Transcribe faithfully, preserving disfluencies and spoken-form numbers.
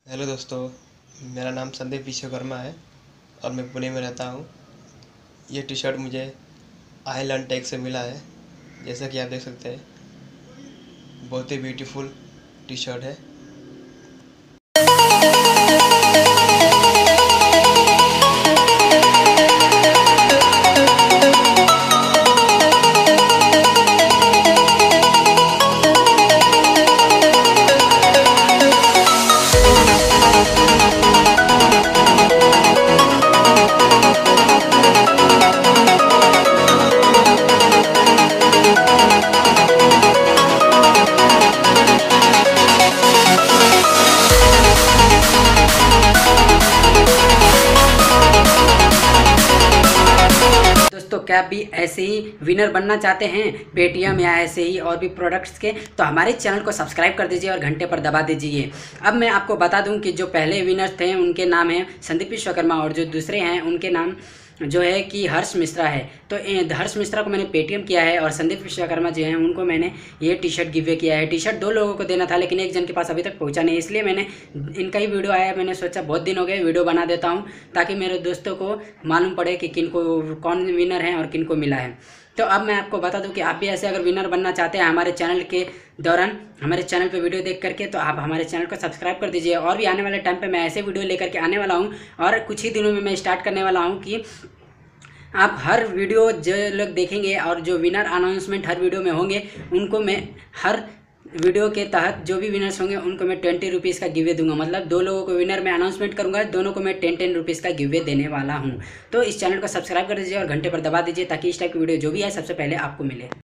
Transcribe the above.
Hello दोस्तों, मेरा नाम संदीप विश्वकर्मा है और मैं पुणे में रहता हूँ। ये टी शर्ट मुझे आई लर्न टेक से मिला है। जैसा कि आप देख सकते हैं, बहुत ही ब्यूटीफुल टी शर्ट है। दोस्तों, क्या आप भी ऐसे ही विनर बनना चाहते हैं पेटीएम या ऐसे ही और भी प्रोडक्ट्स के, तो हमारे चैनल को सब्सक्राइब कर दीजिए और घंटे पर दबा दीजिए। अब मैं आपको बता दूं कि जो पहले विनर थे उनके नाम हैं संदीप विश्वकर्मा और जो दूसरे हैं उनके नाम जो है कि हर्ष मिश्रा है। तो हर्ष मिश्रा को मैंने पेटीएम किया है और संदीप विश्वकर्मा जो हैं उनको मैंने ये टी शर्ट गिव अवे किया है। टी शर्ट दो लोगों को देना था, लेकिन एक जन के पास अभी तक पहुंचा नहीं, इसलिए मैंने इनका ही वीडियो आया। मैंने सोचा बहुत दिन हो गए, वीडियो बना देता हूं ताकि मेरे दोस्तों को मालूम पड़े कि किन को कौन विनर है और किन को मिला है। तो अब मैं आपको बता दूं कि आप भी ऐसे अगर विनर बनना चाहते हैं हमारे चैनल के दौरान, हमारे चैनल पे वीडियो देख करके, तो आप हमारे चैनल को सब्सक्राइब कर दीजिए। और भी आने वाले टाइम पे मैं ऐसे वीडियो लेकर के आने वाला हूं और कुछ ही दिनों में मैं स्टार्ट करने वाला हूं कि आप हर वीडियो जो लोग देखेंगे और जो विनर अनाउंसमेंट हर वीडियो में होंगे उनको मैं हर वीडियो के तहत जो भी विनर्स होंगे उनको मैं ट्वेंटी रुपीज़ का गिवे दूंगा। मतलब दो लोगों को विनर मैं अनाउंसमेंट करूंगा, दोनों को मैं टेन टेन रुपीज़ का गिवे देने वाला हूं। तो इस चैनल को सब्सक्राइब कर दीजिए और घंटे पर दबा दीजिए ताकि इस टाइप की वीडियो जो भी है सबसे पहले आपको मिले।